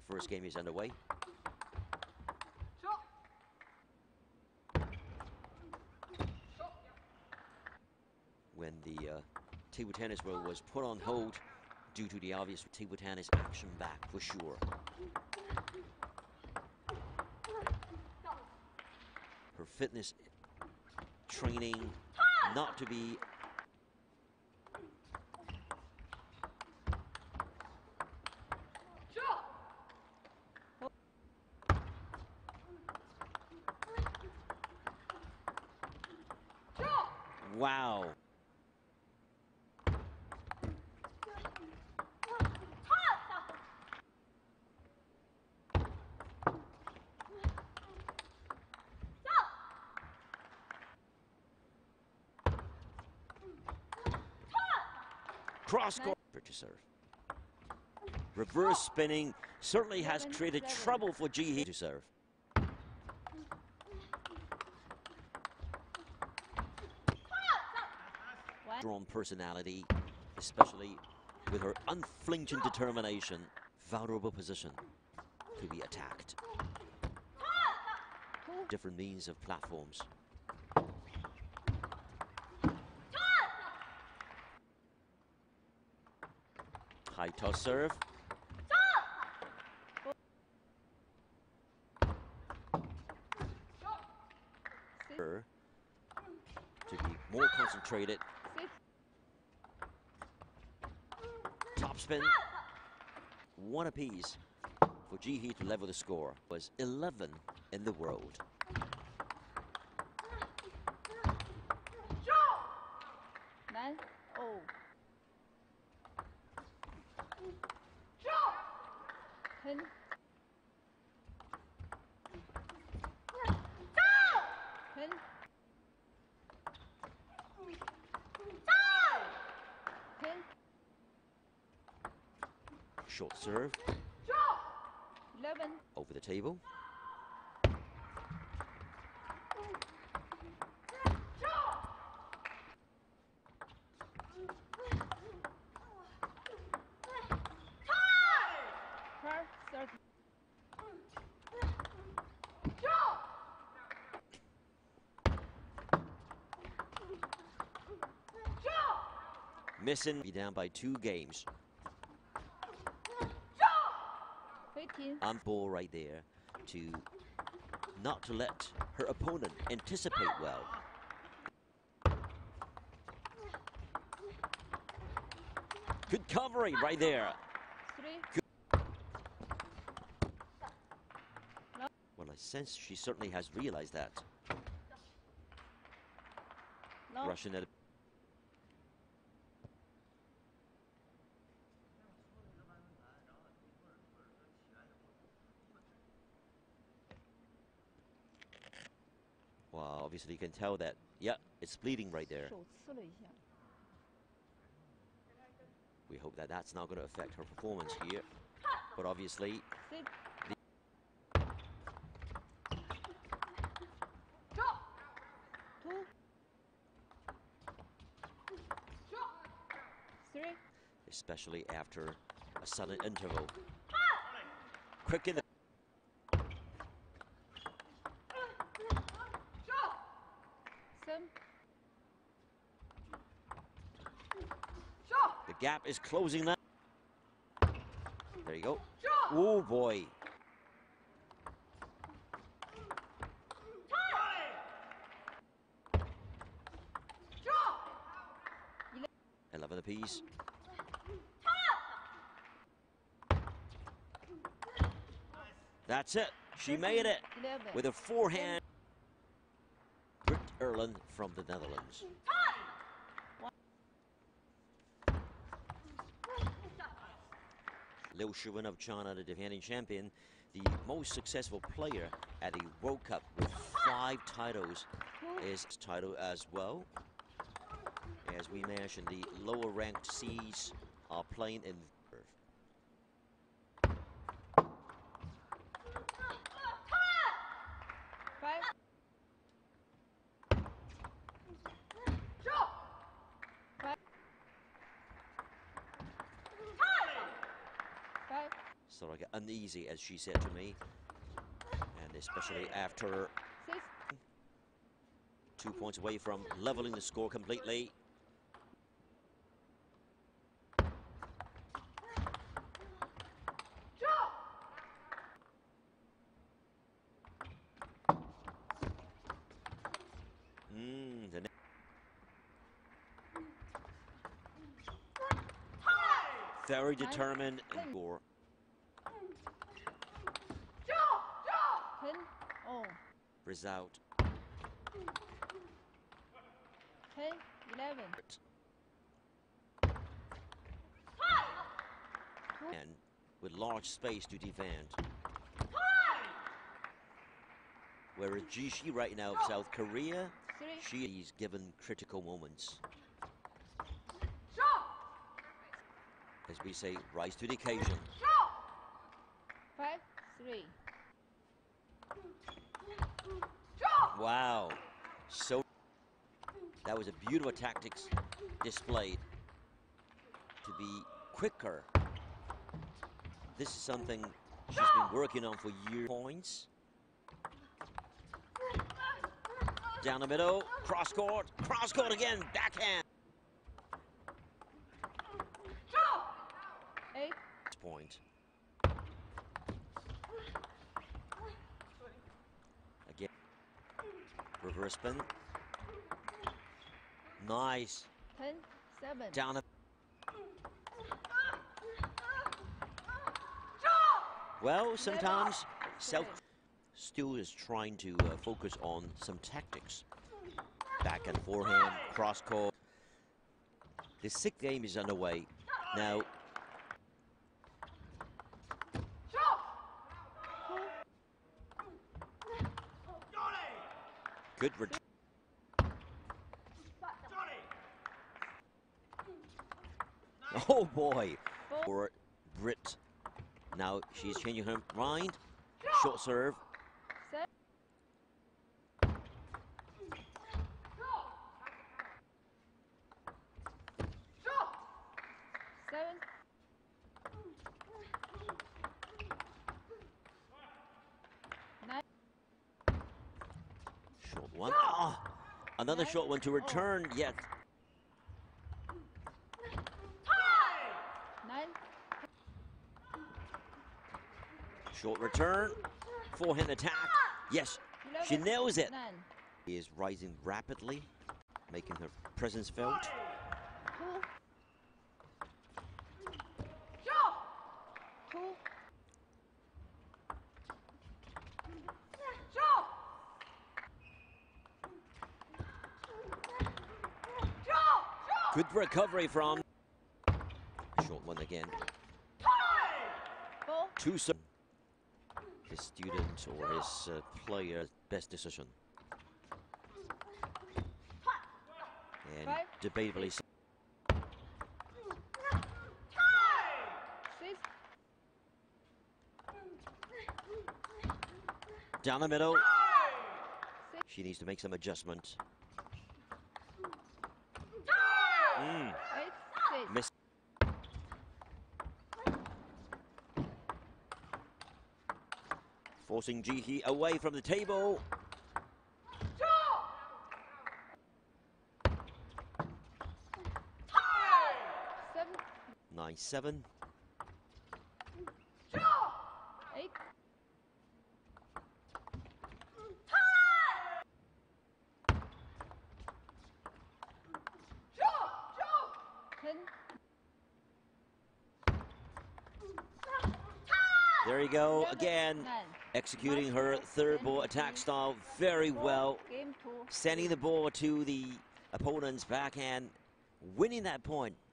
first game is underway. When the table tennis world was put on hold due to the obvious table tennis action back for sure. Her fitness training not to be wow. Cross court to serve. Reverse spinning certainly has created trouble for Ji Hee to serve. Strong personality, especially with her unflinching determination, vulnerable position to be attacked. Different means of platforms. High toss serve. Her to be more concentrated. Top spin. One apiece for Ji Hee to level the score. Was 11 in the world. Short serve. 11. Over the table. Missing, be down by 2 games. On ball right there to not to let her opponent anticipate well. Good covering right there. Good. Well, I sense she certainly has realized that. Russian at wow, obviously you can tell that, yeah, it's bleeding right there. We hope that that's not going to affect her performance here. But obviously, especially after a sudden interval. Quick in the gap is closing now. There you go. Oh boy. $11 apiece. That's it. She made it with a forehand. Britt Erlen from the Netherlands. Liu Shiwen of China, the defending champion, the most successful player at the World Cup with 5 titles, is title as well. As we mentioned, the lower ranked C's are playing in sort of uneasy, as she said to me, and especially after 6. 2 points away from leveling the score completely. The very determined and score. 10. Oh. Result. 10. 11. And with large space to defend. Whereas Ji right now of South Korea, 3. she's given critical moments. As we say, rise to the occasion. 5. 3. Wow. So that was a beautiful tactics displayed to be quicker. This is something she's been working on for years. Points. Down the middle, cross court again, backhand. 8. Point. Again, reverse spin. Nice. 10. 7. Down the. Well, sometimes South still is trying to focus on some tactics. Back and forehand, cross court. The 6th game is underway. Now, good return. Oh boy, for Brit. Now she's changing her mind. Short serve. 7. 7. 9. Short one. Ah, another short one to return. Yet 9. short return. Forehand attack. Yes, 11. she nails it. 9. She is rising rapidly, making her presence felt. 2. 2. Good recovery from. Short one again. 4. 2 his student or his player's best decision. And 5. debatably. 6. Down the middle. 6. She needs to make some adjustments. 8. 6. Miss. Forcing Ji away from the table. 7. 9-7. 8. 10. There you go 11. again, 9. executing her third ball attack style very well, Game 2. sending the ball to the opponent's backhand, winning that point.